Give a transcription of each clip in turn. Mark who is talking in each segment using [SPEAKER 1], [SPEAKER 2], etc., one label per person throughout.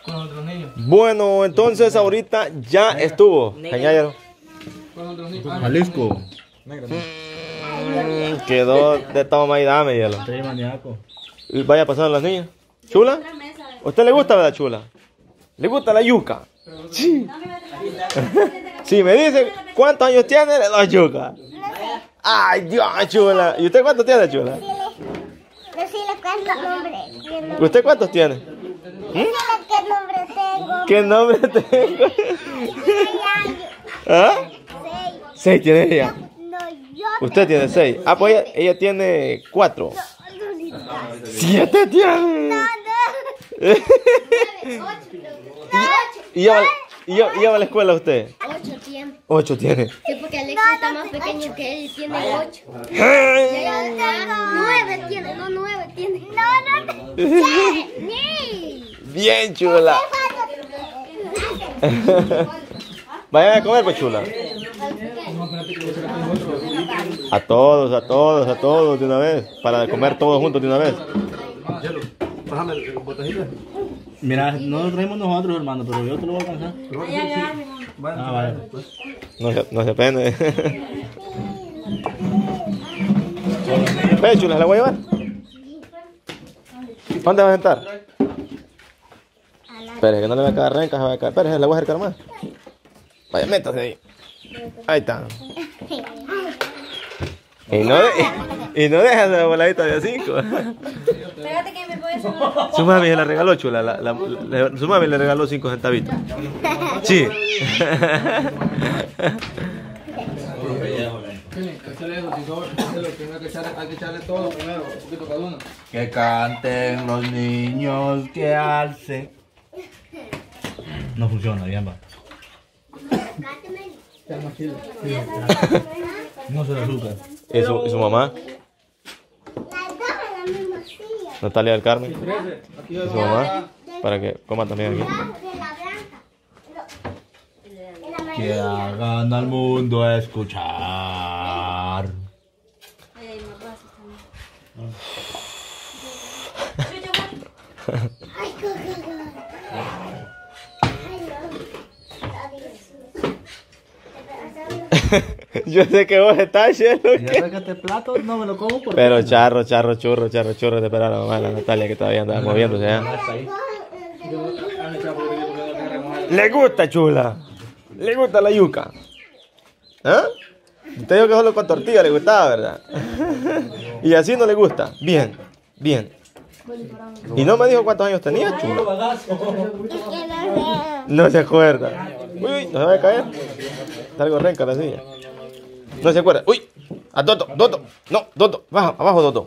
[SPEAKER 1] Con otros niños.
[SPEAKER 2] Bueno, entonces ahorita ya estuvo. Cañayero.
[SPEAKER 1] Con otros niños.
[SPEAKER 3] Jalisco.
[SPEAKER 2] Quedó de toma y dame, hielo.
[SPEAKER 3] Estoy maníaco.
[SPEAKER 2] Y vaya pasando las niñas. ¿Chula? ¿A usted le gusta, verdad, chula? ¿Le gusta la yuca? Sí. Si me dice cuántos años tiene, le doy yuca. Ay, Dios, chula. ¿Y usted cuántos tiene, chula?
[SPEAKER 4] Decirle cuántos nombres.
[SPEAKER 2] ¿Usted cuántos tiene?
[SPEAKER 4] Decirle qué nombre tengo.
[SPEAKER 2] ¿Qué nombre tengo? ¿Ah? 6 tiene ella.
[SPEAKER 4] No, yo.
[SPEAKER 2] Usted tiene 6. Ah, pues ella tiene 4. 7 tiene. ¿Y lleva a la escuela usted?
[SPEAKER 4] 8 tiene.
[SPEAKER 2] 8 tiene.
[SPEAKER 4] Sí, porque Alexis está más pequeño que él y tiene 8. 9 tiene, no 9 tiene. No.
[SPEAKER 2] Bien, chula. Vayan a comer, pues, chula. A todos de una vez. Para comer todos juntos de una vez.
[SPEAKER 1] Bájame el botecito.
[SPEAKER 3] Mira, no lo traemos nosotros, hermano, pero yo te lo voy a alcanzar. Ah, vale.
[SPEAKER 2] No se pene. Ve, chula, ¿la voy a llevar? ¿Dónde vas a sentar? Espere, que no le va a caer renca, se va a caer. Espere, la voy a acercar más. Vaya, métase ahí. Ahí está. Y no deja esa voladita de 5.
[SPEAKER 4] Espérate que me voy a hacer.
[SPEAKER 2] Su mami se la regaló, chula. Su mami le regaló 5 centavitos. Sí.
[SPEAKER 1] Hay que echarle todo primero, un poquito cada uno.
[SPEAKER 3] Que canten los niños que alcen. No funciona, bien va. No se le azúcar.
[SPEAKER 2] ¿Y su mamá? Natalia del Carmen. ¿Y su mamá? Para que coma también aquí.
[SPEAKER 3] Que hagan al mundo escuchar.
[SPEAKER 2] Yo sé que vos estás lleno.
[SPEAKER 3] Ya este plato, no me lo como porque...
[SPEAKER 2] Pero churro, te espera la mamá de la Natalia que todavía anda moviéndose. ¿Eh? ¿Le gusta, chula? ¿Le gusta la yuca? ¿Ah? Usted dijo que solo con tortilla le gustaba, ¿verdad? Y así no le gusta. Bien. Y no me dijo cuántos años tenía, chula. No se acuerda. Uy, no se va a caer. Está algo renca la silla. No se acuerda. Uy, a Dodo. No, Dodo. Baja, abajo, Dodo.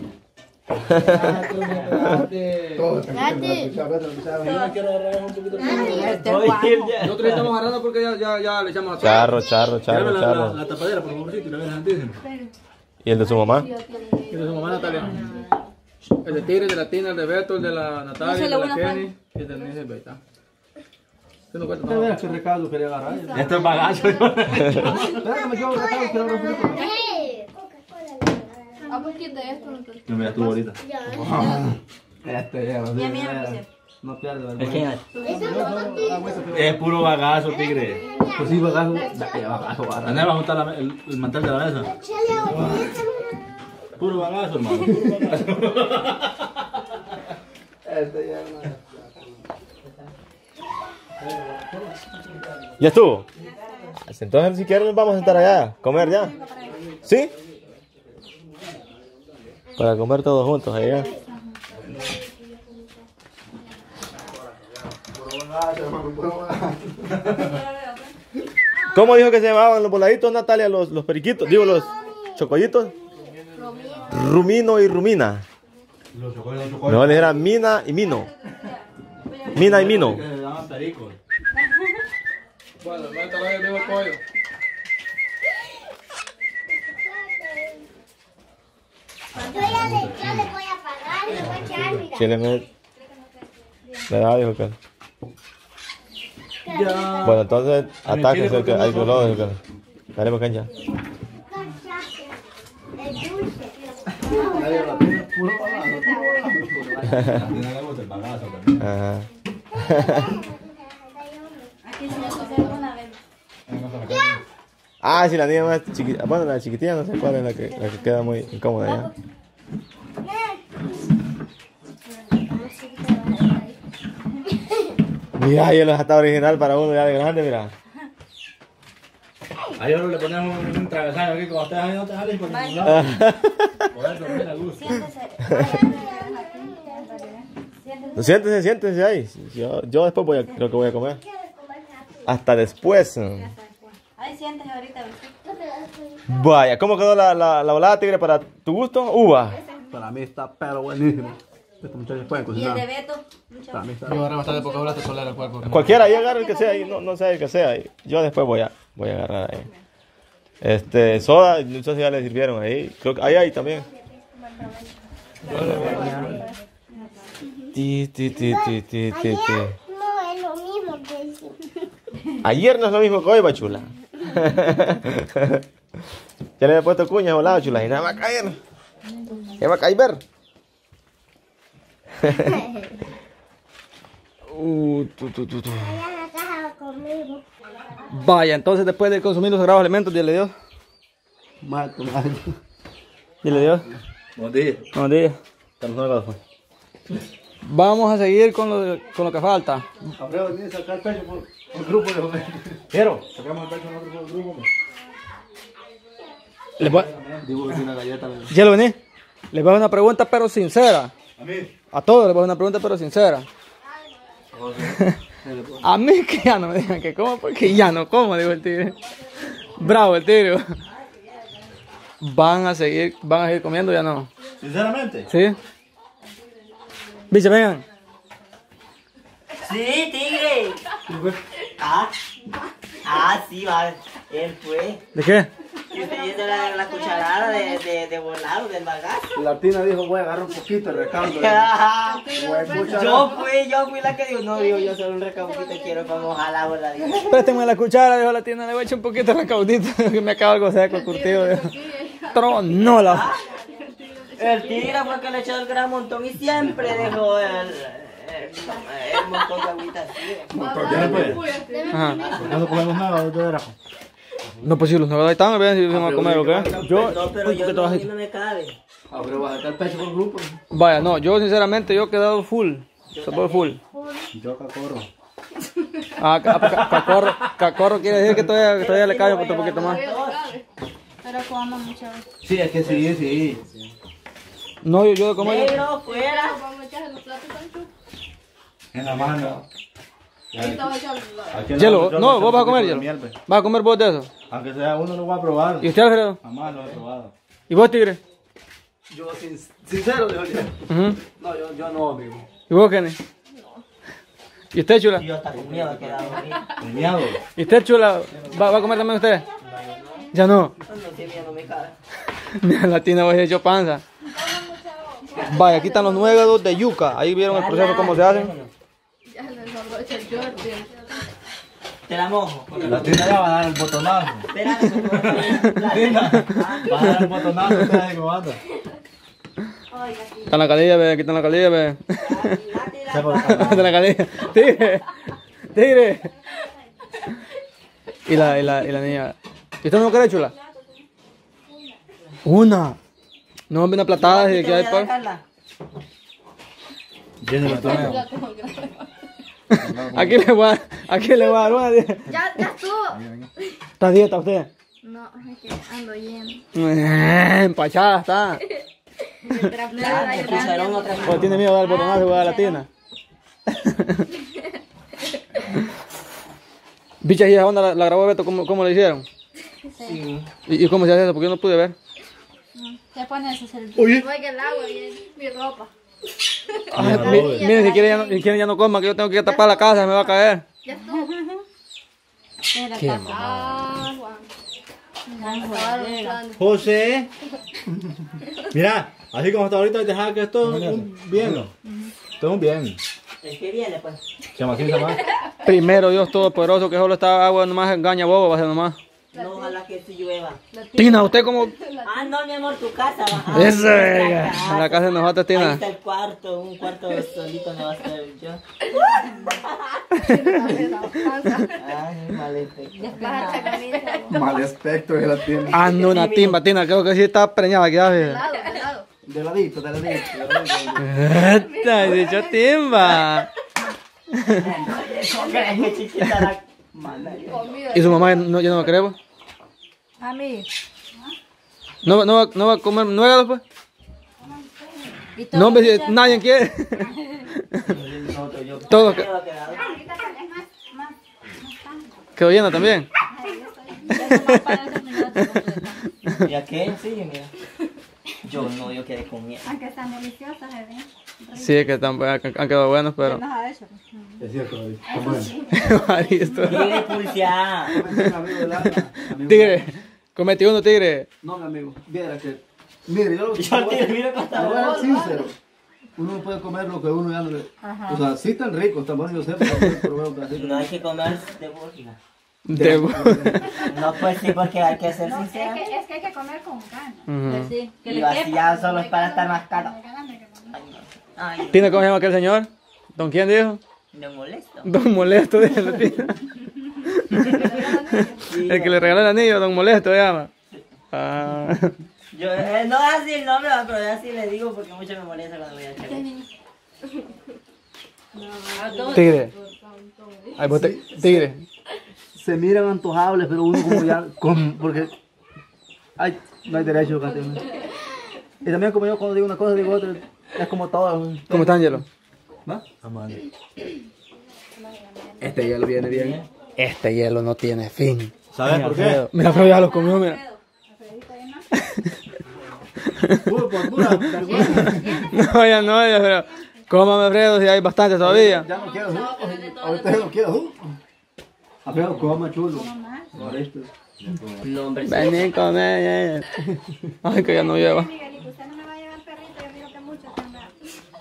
[SPEAKER 1] Nosotros estamos agarrando porque ya le echamos a
[SPEAKER 2] Charro.
[SPEAKER 3] La tapadera, por favorcito, y la ves santísima.
[SPEAKER 2] ¿Y el de su mamá?
[SPEAKER 1] Y de su mamá Natalia. El de Tigre, el de la Tina, el de Beto, el de la Natalia, el de la Kenny y el de Nancy Beita. ¿Qué no cuenta?
[SPEAKER 3] ¿Qué ves? ¿Qué recado quería agarrar? Esto es bagazo.
[SPEAKER 1] Espera que me llevo un recado, quiero abrir un poquito.
[SPEAKER 5] ¿A poquito de esto?
[SPEAKER 3] No me estuvo ahorita.
[SPEAKER 1] Este ya,
[SPEAKER 3] No pierde, es puro bagazo, tigre.
[SPEAKER 1] Pues sí, bagazo. Bagazo.
[SPEAKER 3] ¿Dónde va a juntar el mantel de la mesa? Puro bagazo, hermano.
[SPEAKER 1] Este ya no.
[SPEAKER 2] ¿Ya estuvo? Entonces si quieren nos vamos a sentar allá, comer ya. ¿Sí? Para comer todos juntos allá. ¿Cómo dijo que se llamaban los voladitos, Natalia? Los periquitos, digo los chocollitos. Rumino y Rumina. No, le era Mina y Mino. Mina y Mino.
[SPEAKER 1] Bueno, no está el mismo pollo.
[SPEAKER 4] Yo le voy a pagar, le voy a echar, mira.
[SPEAKER 2] Chile me da, dijo que. Bueno, entonces atáquense el que hay color. Dale por cancha.
[SPEAKER 4] El dulce.
[SPEAKER 2] Ajá. Ah, sí, la niña más chiquita. Bueno, la chiquitilla no sé cuál es la que queda muy incómoda ya. Mira, yo los está original para uno ya de grande, mira.
[SPEAKER 3] A ellos le ponemos un travesaño aquí, como ustedes ahí no te salen por ningún lado. Poder dormir a gusto.
[SPEAKER 2] Siéntese ahí. Yo después creo que voy a comer. Hasta después.
[SPEAKER 5] Ahí siéntese ahorita.
[SPEAKER 2] Vaya, ¿cómo quedó la volada, tigre, para tu gusto? Uva.
[SPEAKER 1] Para mí está pero buenísimo. Estos muchachos pueden
[SPEAKER 5] ¿Y el
[SPEAKER 1] cocinar.
[SPEAKER 5] de Beto?
[SPEAKER 1] Para mí está. Yo agarré bastante poca hora de solar al cuerpo.
[SPEAKER 2] Cualquiera, ahí agarra el que sea, ahí, no sé el que sea. Ahí. Yo después voy a agarrar ahí. Soda, no sé si ya le sirvieron ahí. Creo que ahí hay también.
[SPEAKER 4] Ayer no es lo mismo que sí.
[SPEAKER 2] Ayer no es lo mismo que hoy, va chula. Ya le he puesto cuñas a lado, chula, y nada va a caer. Ya va a caer.
[SPEAKER 4] Allá en la caja conmigo.
[SPEAKER 1] Vaya, entonces después de consumir los sagrados alimentos, dile Dios.
[SPEAKER 3] Mato, mato.
[SPEAKER 1] Dile Dios.
[SPEAKER 3] Buenos días.
[SPEAKER 1] Buenos días.
[SPEAKER 3] Estamos nuevos, pues.
[SPEAKER 1] Vamos a seguir con lo que falta.
[SPEAKER 3] Abreu, viene a sacar el pecho por el grupo de jóvenes. Quiero. Sacamos el pecho en otro grupo.
[SPEAKER 1] Les voy,
[SPEAKER 3] Digo que una galleta.
[SPEAKER 1] ya lo vení. Les voy a hacer una pregunta pero sincera.
[SPEAKER 3] A mí.
[SPEAKER 1] A todos les voy a hacer una pregunta pero sincera. A mí que ya no me digan que como porque ya no como, digo el tigre. Bravo el tigre. Van a seguir comiendo, ya no.
[SPEAKER 3] Sinceramente.
[SPEAKER 1] ¿Sí? Bicho, vengan.
[SPEAKER 6] Sí, tigre. Sí, va. Él fue.
[SPEAKER 1] ¿De qué?
[SPEAKER 6] Yo estoy viendo la cucharada de volado, del bagazo.
[SPEAKER 1] La tina dijo, voy a agarrar un poquito de recaudo.
[SPEAKER 6] Yo fui la que dijo, no, digo, yo solo un recaudito quiero como ojalá voladito.
[SPEAKER 1] Préstame la cuchara, dijo la tienda, le voy a echar un poquito de recaudito que me acaba algo seco el curtido. Tronola.
[SPEAKER 6] El tigre fue el que le echó el gran montón y siempre dejó el montón de agüita así.
[SPEAKER 3] ¿Ya no puede?
[SPEAKER 1] Ajá.
[SPEAKER 3] No comemos nada de veras.
[SPEAKER 1] No, pues si los nuevos ahí están, vean si vamos a comer o qué.
[SPEAKER 6] No, pero yo no, a mí no me cabe.
[SPEAKER 3] Abreu va a sacar el pecho por el grupo.
[SPEAKER 1] Vaya, no, yo sinceramente yo he quedado full. Sabor full.
[SPEAKER 3] Yo acá corro.
[SPEAKER 1] Cacorro quiere decir que todavía le cabe un poquito más.
[SPEAKER 5] Pero coma mucho.
[SPEAKER 3] Sí, es que sí.
[SPEAKER 1] No, yo de comer.
[SPEAKER 6] Negro, fuera.
[SPEAKER 3] En la mano.
[SPEAKER 1] Hielo, no, vos vas a comer hielo. ¿Vas a comer vos de eso?
[SPEAKER 3] Aunque sea uno, lo voy a probar.
[SPEAKER 1] ¿Y usted, Alfredo?
[SPEAKER 3] Jamás lo he probado.
[SPEAKER 1] ¿Y vos, tigre?
[SPEAKER 3] Yo, sincero, digo yo.
[SPEAKER 1] Ujú.
[SPEAKER 3] No, yo no, amigo.
[SPEAKER 1] ¿Y vos, Kenny? ¿Y usted, chula?
[SPEAKER 6] Yo hasta con miedo he quedado.
[SPEAKER 3] Premiado.
[SPEAKER 1] ¿Y usted, chula? ¿Va a comer también usted? Ya no.
[SPEAKER 6] No tiene miedo, me cabe.
[SPEAKER 1] Mira, la tina va a hecho panza. Vaya, aquí están los nuegados de yuca. Ahí vieron el proceso, cómo se hacen.
[SPEAKER 6] Te la mojo.
[SPEAKER 3] La tienda ya va a dar el botonazo.
[SPEAKER 6] Espérate,
[SPEAKER 3] Va a dar el botonazo, ustedes cómo anda.
[SPEAKER 1] Está en la calilla, ve. Aquí está en la calilla, ve. Está en la calilla. Tigre. Tigre. Y la niña. ¿Y usted no quiere, chula? Una. No, una platada y que hay para.
[SPEAKER 3] Viene el botonazo.
[SPEAKER 1] Aquí le voy a dar una.
[SPEAKER 5] Ya estuvo.
[SPEAKER 1] ¿Está a dieta usted?
[SPEAKER 5] No, es que ando lleno.
[SPEAKER 1] Empachada está.
[SPEAKER 6] El cucharón otra vez.
[SPEAKER 1] ¿O tiene miedo de dar el botonazo y voy a dar la tina? Bicha, ¿y esa onda la grabó Beto? ¿Cómo le hicieron?
[SPEAKER 6] Sí.
[SPEAKER 1] ¿Y cómo se hace eso? Porque yo no pude ver.
[SPEAKER 5] ¿Qué pones a hacer el
[SPEAKER 1] Oye.
[SPEAKER 5] Oiga el agua y mi ropa.
[SPEAKER 1] Ay, miren, si quieren ya no coma, que yo tengo que tapar la casa, me va a caer.
[SPEAKER 5] Ya estuvo.
[SPEAKER 1] Qué
[SPEAKER 3] José. Mira, así como hasta ahorita, dejar que esto es un bien. Esto es un bien.
[SPEAKER 6] El que viene, pues.
[SPEAKER 3] Chamaquín, más.
[SPEAKER 1] Primero Dios Todopoderoso, que solo está agua nomás engaña bobo, va a ser nomás.
[SPEAKER 6] No, ojalá que sí llueva.
[SPEAKER 1] Tina, usted como...
[SPEAKER 6] No, mi amor, tu casa va.
[SPEAKER 1] Eso, verga. En la casa de nosotros,
[SPEAKER 6] Ahí
[SPEAKER 1] Tina.
[SPEAKER 6] está el cuarto, un cuarto solito no va a estar yo. Ay, mal efecto.
[SPEAKER 5] Baja esa camisa.
[SPEAKER 3] Mal aspecto de la tienda.
[SPEAKER 1] Ando una timba, Tina, creo que sí está preñada aquí, ¿sabes?
[SPEAKER 5] De lado.
[SPEAKER 3] De ladito, de ladito.
[SPEAKER 1] Esta, dicho timba.
[SPEAKER 6] Qué chiquita la mala.
[SPEAKER 5] Comida.
[SPEAKER 1] ¿Y su mamá no, ya no me cree, pues?
[SPEAKER 5] A mí.
[SPEAKER 1] ¿No va a comer nuegas, pues?
[SPEAKER 5] Y todo
[SPEAKER 1] No, hombre, si
[SPEAKER 5] muchacho.
[SPEAKER 1] nadie quiere.
[SPEAKER 6] Yo
[SPEAKER 1] Todo
[SPEAKER 6] me quedo quedado.
[SPEAKER 1] quedó llena también.
[SPEAKER 5] Ya no más para esos minutos completos.
[SPEAKER 6] ¿Y aquel? Sí, mira. Yo quedé con miedo.
[SPEAKER 5] Aunque están deliciosas, ¿eh?
[SPEAKER 1] Sí, que han quedado buenos, pero...
[SPEAKER 5] Nos ha hecho.
[SPEAKER 3] Es cierto, David. Está bueno.
[SPEAKER 1] Maristo.
[SPEAKER 6] Tigre pulseada.
[SPEAKER 3] Un amigo del alma. Amigo.
[SPEAKER 1] Tigre, comete uno, tigre.
[SPEAKER 3] No, mi amigo. Viera que. Mire, yo
[SPEAKER 6] Yo al tigre miro con esta
[SPEAKER 3] voy a ser
[SPEAKER 6] voz.
[SPEAKER 3] sincero. Uno no puede comer lo que uno ya no le. O sea, sí están ricos, están buenos, yo sé, pero veo que así.
[SPEAKER 6] No hay que comer de burla.
[SPEAKER 1] De...
[SPEAKER 6] No, pues sí, porque hay que ser sincero.
[SPEAKER 5] Es que hay que comer con ganas.
[SPEAKER 1] Ujú.
[SPEAKER 5] Sí, que
[SPEAKER 6] Y
[SPEAKER 5] le
[SPEAKER 6] vaciado solo es para estar más caro. Ay,
[SPEAKER 1] ¿Tina, cómo se llama aquel señor? ¿Don quién dijo?
[SPEAKER 6] no molesto.
[SPEAKER 1] Don Molesto, dice la Tina. El que le regaló el anillo, Don Molesto se llama. Ah.
[SPEAKER 6] Yo, no es así el nombre, pero yo así le digo porque mucho me molesta cuando voy a echar.
[SPEAKER 1] Tigre. Ay, vos tigre.
[SPEAKER 3] Se miran antojables, pero uno como ya. Porque. Ay, no hay derecho, casi. Y también, como yo cuando digo una cosa, digo otra. Es como todo.
[SPEAKER 1] ¿Cómo están, hielo?
[SPEAKER 3] ¿Va? Este hielo viene bien.
[SPEAKER 1] Este hielo no tiene fin.
[SPEAKER 3] ¿Sabes por qué?
[SPEAKER 1] Mira, pero ya lo comió, mira.
[SPEAKER 3] Por pura vergüenza.
[SPEAKER 1] No, ya no, ya, pero... Cómame, Fredo, si hay bastante todavía.
[SPEAKER 3] Ya no quiero jugo. Ahorita no quiero jugo. Alfredo, coma chulo. Ahorita.
[SPEAKER 6] No, hombre, sí.
[SPEAKER 1] Vení, come. Ay, que ya no lleva.
[SPEAKER 5] Miguelito, usted no me va a llevar perrito, yo digo que mucho tendrá.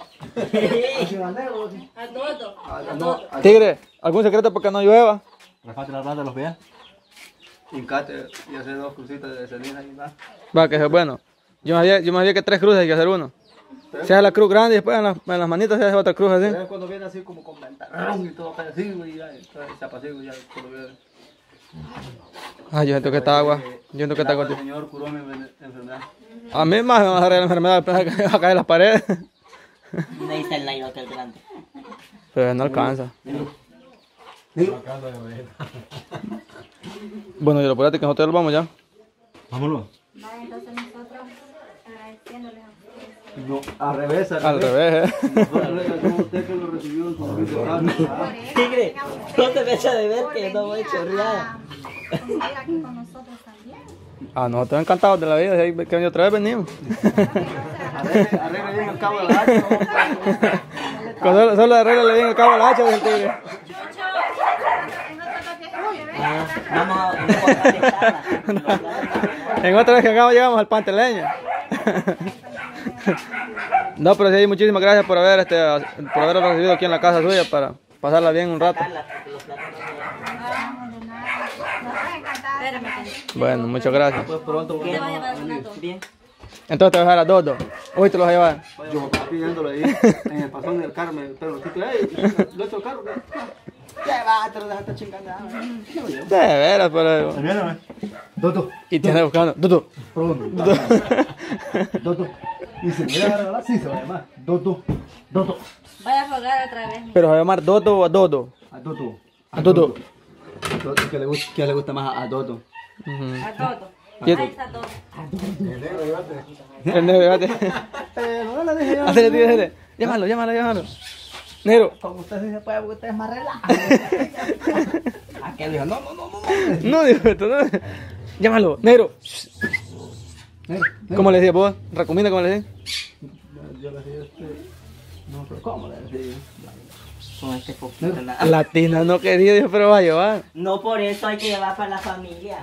[SPEAKER 5] A todo.
[SPEAKER 1] Tigre, ¿algún secreto para que no llueva?
[SPEAKER 3] Rafate la plata de los pies. Hincate y hacer 2 crucitas de ceniza y va.
[SPEAKER 1] Va, que es bueno. Yo me sabía que 3 cruces hay que hacer uno. Se hace la cruz grande y después en las manitas se hace otra cruz así.
[SPEAKER 3] Es cuando viene así como con ventarrón y todo así, güey, ya, entonces se apacigua ya cuando viene.
[SPEAKER 1] Ay, yo siento que está agua. Yo siento que está
[SPEAKER 3] El
[SPEAKER 1] agua.
[SPEAKER 3] Señor curó mi enfermedad.
[SPEAKER 1] A mí más me va a agarrar la enfermedad, va a caer las paredes.
[SPEAKER 6] Necesita el nylon que es grande.
[SPEAKER 1] Pero no alcanza. Bueno, yo lo apurate que nosotros vamos ya.
[SPEAKER 3] Vámonos.
[SPEAKER 5] Vale, entonces nosotros agradeciéndoles a ustedes.
[SPEAKER 3] No, al revés,
[SPEAKER 1] Al revés,
[SPEAKER 3] Nosotros le agradecemos a usted que lo recibió en su servicio grande.
[SPEAKER 6] Tigre, no te me echa de ver que no voy a chorrear.
[SPEAKER 5] Convivir aquí con nosotros también.
[SPEAKER 1] Ah, nosotros encantados de la vida. Si hay que venir otra vez, venimos.
[SPEAKER 3] Arregla bien el cabo de la hacha.
[SPEAKER 1] Solo arregla bien el cabo de la hacha, el tigre.
[SPEAKER 6] Vamos a guardar.
[SPEAKER 1] En otra vez que acá llegamos al Panteleño. No, pero sí, muchísimas gracias por haberlo recibido aquí en la casa suya para pasarla bien un rato. Bueno, muchas gracias.
[SPEAKER 3] Pues pronto
[SPEAKER 5] Te va a
[SPEAKER 3] vamos
[SPEAKER 5] llevar
[SPEAKER 3] a
[SPEAKER 5] una
[SPEAKER 3] venir.
[SPEAKER 5] torta.
[SPEAKER 6] Bien.
[SPEAKER 1] Entonces te voy a dejar a Dodo. Hoy te los voy a llevar.
[SPEAKER 3] Yo estaba pidiéndolo ahí en el pasón del Carmen, pero si lo he hecho carro. ¿Qué va? Te lo dejaste chingando.
[SPEAKER 1] De veras, pero...
[SPEAKER 3] Mírame. Dodo.
[SPEAKER 1] Y te anda buscando. Dodo.
[SPEAKER 3] Pronto. Dodo. Y si me voy a regalar, sí se va a llamar. Dodo. Dodo.
[SPEAKER 5] Vaya a rogar otra vez.
[SPEAKER 1] Pero se va a llamar Dodo o a Dodo.
[SPEAKER 3] A Dodo.
[SPEAKER 1] A Dodo.
[SPEAKER 3] ¿Qué le gusta más a Dodo?
[SPEAKER 1] Ujú.
[SPEAKER 5] A todo.
[SPEAKER 1] ¿Y
[SPEAKER 5] Ahí está todo.
[SPEAKER 1] el negro, fíjate.
[SPEAKER 3] No la dejé yo.
[SPEAKER 1] Hacele, tío, hacele. Llámalo. Negro.
[SPEAKER 3] Como usted sí se puede, porque usted es más relajado. Aquel dijo, no.
[SPEAKER 1] No, dijo esto, no. Llámalo, negro. ¿Cómo le decía vos? ¿Recomienda cómo le decía?
[SPEAKER 3] Yo le decía no, pero ¿cómo le decía?
[SPEAKER 6] Con este poquito nada.
[SPEAKER 1] Latina no quería, dijo, pero va a llevar.
[SPEAKER 6] No por eso hay que llevar para la familia.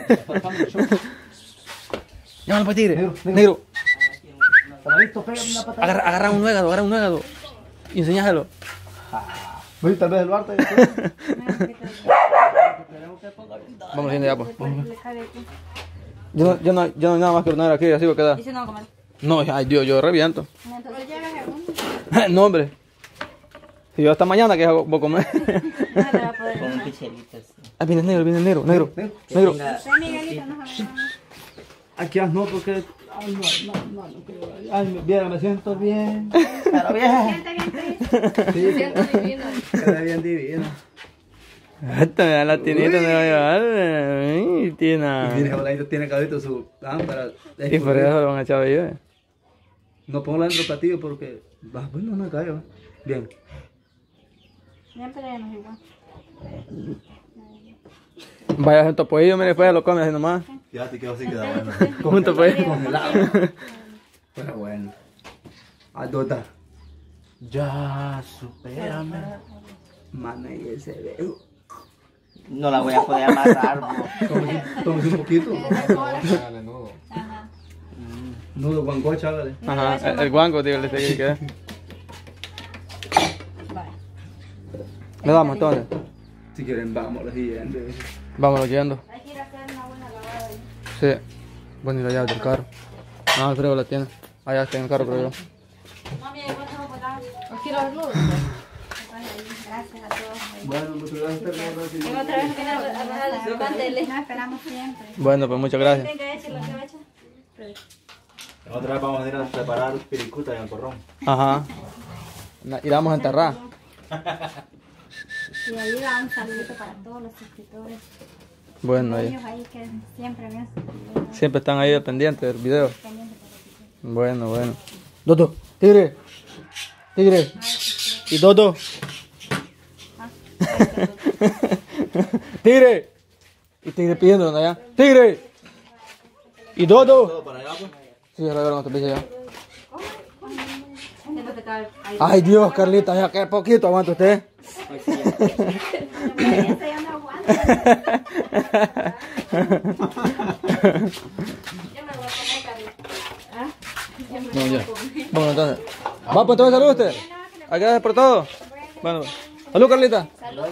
[SPEAKER 1] Llámalo para tigre.
[SPEAKER 3] Negro.
[SPEAKER 1] Negro.
[SPEAKER 3] Sabadito, pégame una patada.
[SPEAKER 1] Agarra un nuegado. Y enseñáselo.
[SPEAKER 3] Voy tal vez el Duarte.
[SPEAKER 1] Vamos haciendo ya, pues. Yo no nada más que ordenar aquí, así va a quedar.
[SPEAKER 5] Y si no, comer.
[SPEAKER 1] No, ay Dios, yo reviento.
[SPEAKER 5] Entonces llévese uno.
[SPEAKER 1] No, hombre. Si yo hasta mañana que voy a comer.
[SPEAKER 6] Con un pichelito así.
[SPEAKER 1] Ah, viene el negro.
[SPEAKER 6] Que
[SPEAKER 1] Negro.
[SPEAKER 6] tenga-
[SPEAKER 5] Usted, Miguelito, no sabe.
[SPEAKER 3] Aquí no, porque... Ay, no creo. Ay, mira, me siento bien.
[SPEAKER 6] Pero bien.
[SPEAKER 5] Siente bien triste.
[SPEAKER 3] Sí,
[SPEAKER 5] Siento divino.
[SPEAKER 3] queda bien divino.
[SPEAKER 1] Esta me da la tinita, me va a llevar. Ay,
[SPEAKER 3] Y
[SPEAKER 1] tina.
[SPEAKER 3] mire, Oladito tiene caballito su lámpara.
[SPEAKER 1] Y por eso lo van a echar yo.
[SPEAKER 3] No pongo la dentro del platillo porque... Bueno, no cae, va. Bien.
[SPEAKER 5] Siempre nos igual.
[SPEAKER 1] Vaya junto pollo, mire, después lo come así nomás.
[SPEAKER 2] Ya te quedó así, queda bueno.
[SPEAKER 1] Junto pollo.
[SPEAKER 3] Congelado. Pero bueno. Adota. Ya, supérame. Mana, y ese veo.
[SPEAKER 6] No la voy a poder amarrar, bro.
[SPEAKER 3] Tómese un poquito.
[SPEAKER 5] Ajá.
[SPEAKER 3] Nudo guancocha, hágale.
[SPEAKER 1] Ajá, el guanco, tío, le seguí que. Le damos entonces.
[SPEAKER 3] Si quieren, vamos, los siguiente.
[SPEAKER 1] Vámonos yendo.
[SPEAKER 5] Hay que ir a hacer una buena lavada ahí.
[SPEAKER 1] Sí. Bueno, y la llave del carro. No, creo que la tiene. Allá está en el carro, creo yo.
[SPEAKER 5] Mami, ¿cuánto vamos a pagar? ¿Os quiero ver luz? Gracias a todos.
[SPEAKER 3] Bueno, muchas gracias.
[SPEAKER 5] Y otra vez viene a mandarle. No, esperamos siempre.
[SPEAKER 1] Bueno, pues muchas gracias.
[SPEAKER 5] Tenga hecho lo que va a echar.
[SPEAKER 2] Otra vez vamos a ir a preparar piricuta en el porrón.
[SPEAKER 1] Ajá. Y la vamos a enterrar.
[SPEAKER 5] Y ahí va un saludito para todos los suscriptores.
[SPEAKER 1] Bueno, ahí.
[SPEAKER 5] Ellos ahí que siempre me hacen
[SPEAKER 1] Siempre están ahí al pendiente del video.
[SPEAKER 5] pendientes de lo que
[SPEAKER 1] Bueno. Dodo, tigre. Y Dodo. Tigre. Y tigre pidiéndolo allá. Tigre. Y Dodo.
[SPEAKER 2] ¿Todo para allá, pues?
[SPEAKER 1] Sí, ya lo te pise ya.
[SPEAKER 5] siento que está ahí.
[SPEAKER 1] Ay Dios, Carlita, ya que poquito aguanta usted.
[SPEAKER 5] Ese ya no aguanta. Yo me voy a comer, Carlita. ¿Ah? Yo me
[SPEAKER 1] No,
[SPEAKER 5] voy
[SPEAKER 1] ya.
[SPEAKER 5] a comer.
[SPEAKER 1] Bueno, entonces. Va, pues entonces salud usted. Ay, gracias por todo. Bueno, salud, Carlita.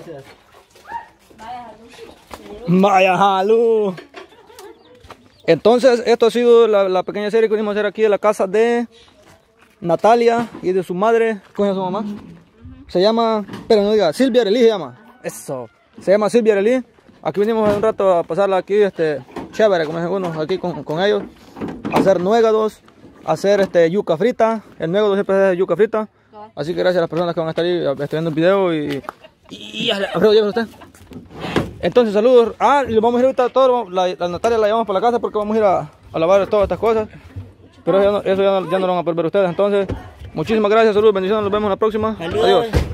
[SPEAKER 1] Vaya salud. Entonces, esto ha sido la pequeña serie que venimos a hacer aquí de la casa de Natalia y de su madre. ¿Cómo se llama su mamá? Se llama, pero no diga, Silvia Arely se llama. Eso. Se llama Silvia Arely. Aquí venimos un rato a pasarla aquí, chévere, como dicen unos, aquí con ellos. A hacer nuegados, a hacer yuca frita. El nuegado siempre es yuca frita. Así que gracias a las personas que van a estar ahí viendo el video y Alfredo, llévese usted. Entonces, saludos. Y lo vamos a ir ahorita todo. La Natalia la llevamos para la casa porque vamos a ir a lavar todas estas cosas. Pero eso ya no lo van a poder ver ustedes. Entonces, muchísimas gracias, saludos, bendiciones. Nos vemos en la próxima. Adiós.